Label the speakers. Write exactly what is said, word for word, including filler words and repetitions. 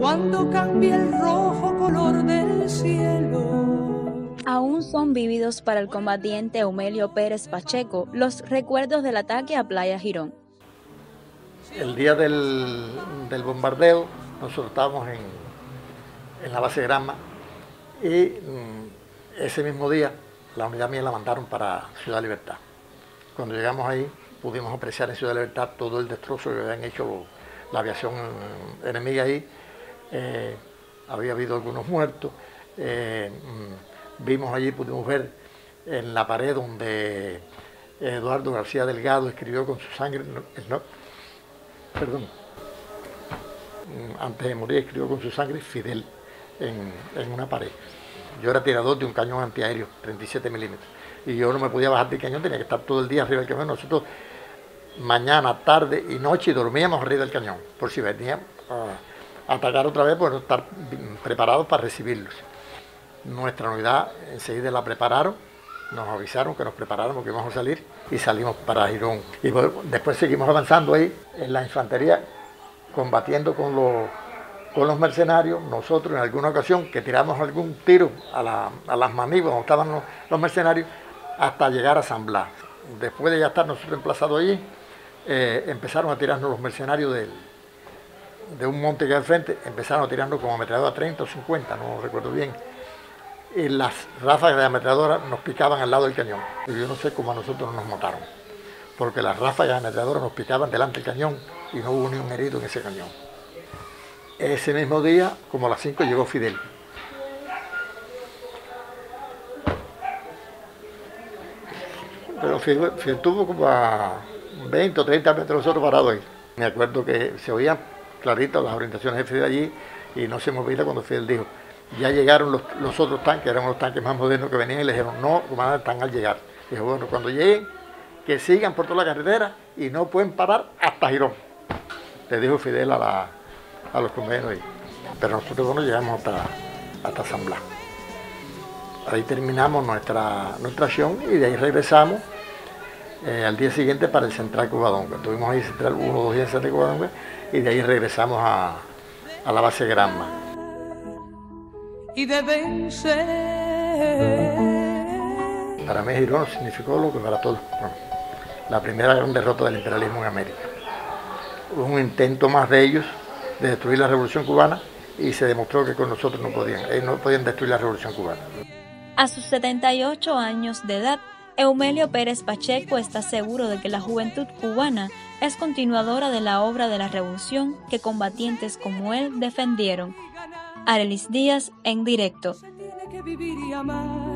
Speaker 1: cuando cambie el rojo color del cielo.
Speaker 2: Aún son vívidos para el combatiente Eumelio Pérez Pacheco los recuerdos del ataque a Playa Girón.
Speaker 3: El día del, del bombardeo, nosotros estábamos en, en la base Granma y mm, ese mismo día la unidad mía la mandaron para Ciudad Libertad. Cuando llegamos ahí pudimos apreciar en Ciudad Libertad todo el destrozo que habían hecho los, la aviación enemiga ahí. Eh, había habido algunos muertos. Eh, mm, vimos allí, pudimos ver en la pared donde Eduardo García Delgado escribió con su sangre, no, no, perdón, antes de morir escribió con su sangre Fidel en, en una pared. Yo era tirador de un cañón antiaéreo, treinta y siete milímetros, y yo no me podía bajar del cañón, tenía que estar todo el día arriba del cañón. Nosotros mañana, tarde y noche dormíamos arriba del cañón, por si venían a atacar otra vez, pues estar preparados para recibirlos. Nuestra unidad enseguida la prepararon, nos avisaron que nos preparáramos, que íbamos a salir, y salimos para Girón. Y después seguimos avanzando ahí en la infantería, combatiendo con los, con los mercenarios. Nosotros en alguna ocasión que tiramos algún tiro a, la, a las manibas donde estaban los, los mercenarios, hasta llegar a San Blas. Después de ya estar nosotros emplazados allí, eh, empezaron a tirarnos los mercenarios del, de un monte que hay al frente, empezaron a tirarnos como ametralladora treinta o cincuenta, no recuerdo bien. Y las ráfagas de ametralladora nos picaban al lado del cañón. Yo no sé cómo a nosotros nos mataron, porque las ráfagas de ametralladora nos picaban delante del cañón y no hubo ni un herido en ese cañón. Ese mismo día, como a las cinco, llegó Fidel. Pero Fidel, Fidel estuvo como a veinte o treinta metros de nosotros parados ahí. Me acuerdo que se oían clarito las orientaciones de Fidel allí y no se me olvida cuando Fidel dijo: ya llegaron los, los otros tanques, eran los tanques más modernos que venían, y le dijeron: no, comandante, están al llegar. Dijo: bueno, cuando lleguen, que sigan por toda la carretera y no pueden parar hasta Girón. Le dijo Fidel a, la, a los compañeros ahí. Pero nosotros bueno, llegamos hasta, hasta San Blas. Ahí terminamos nuestra, nuestra acción y de ahí regresamos eh, al día siguiente para el Central Covadonga. Estuvimos ahí central, uno o dos días en Central Covadonga y de ahí regresamos a, a la base Granma.
Speaker 1: Y deben ser.
Speaker 3: Para mí Girón significó lo que para todos. Bueno, la primera gran derrota del imperialismo en América. Hubo un intento más de ellos de destruir la Revolución Cubana y se demostró que con nosotros no podían, ellos no podían destruir la Revolución Cubana.
Speaker 2: A sus setenta y ocho años de edad, Eumelio Pérez Pacheco está seguro de que la juventud cubana es continuadora de la obra de la revolución que combatientes como él defendieron. Arelis Díaz en directo.
Speaker 1: Se tiene que vivir y amar.